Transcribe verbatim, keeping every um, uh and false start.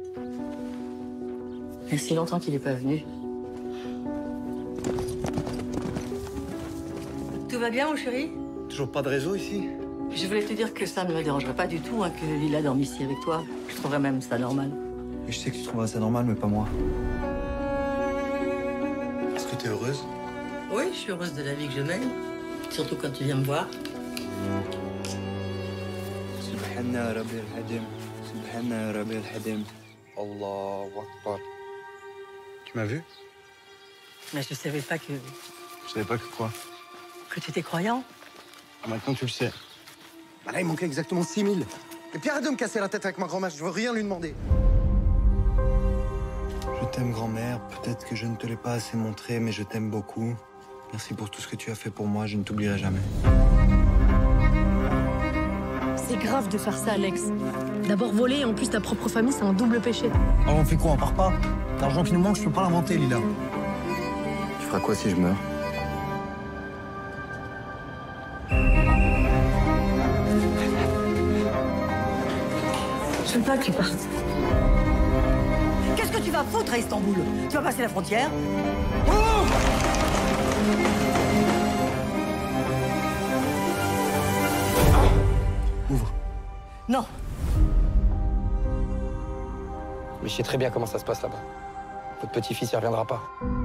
Il y a si longtemps qu'il n'est pas venu. Tout va bien, mon chéri? Toujours pas de réseau ici? Je voulais te dire que ça ne me dérangerait pas du tout hein, que Lila dorme ici avec toi. Je trouverais même ça normal. Et je sais que tu trouveras ça normal, mais pas moi. Est-ce que t'es heureuse? Oui, je suis heureuse de la vie que je mène. Surtout quand tu viens me voir. Subhanallah Rabbi al-Hadim. Subhanallah Rabbi al-Hadim. Allahu Akbar. Tu m'as vu? Mais je savais pas que... Je savais pas que quoi? que tu étais croyant. Ah, maintenant tu le sais. Bah là, il manquait exactement six mille. Et puis arrête de me casser la tête avec ma grand-mère, je veux rien lui demander. Je t'aime, grand-mère. Peut-être que je ne te l'ai pas assez montré, mais je t'aime beaucoup. Merci pour tout ce que tu as fait pour moi, je ne t'oublierai jamais. C'est grave de faire ça, Alex. D'abord voler et en plus ta propre famille, c'est un double péché. Alors on fait quoi? On part pas? L'argent qui nous manque, je peux pas l'inventer, Lila. Tu feras quoi si je meurs? Je veux pas que tu partes. Qu'est-ce que tu vas foutre à Istanbul? Tu vas passer la frontière? Oh! Ouvre. Non. Mais je sais très bien comment ça se passe là-bas. Votre petit-fils, il reviendra pas.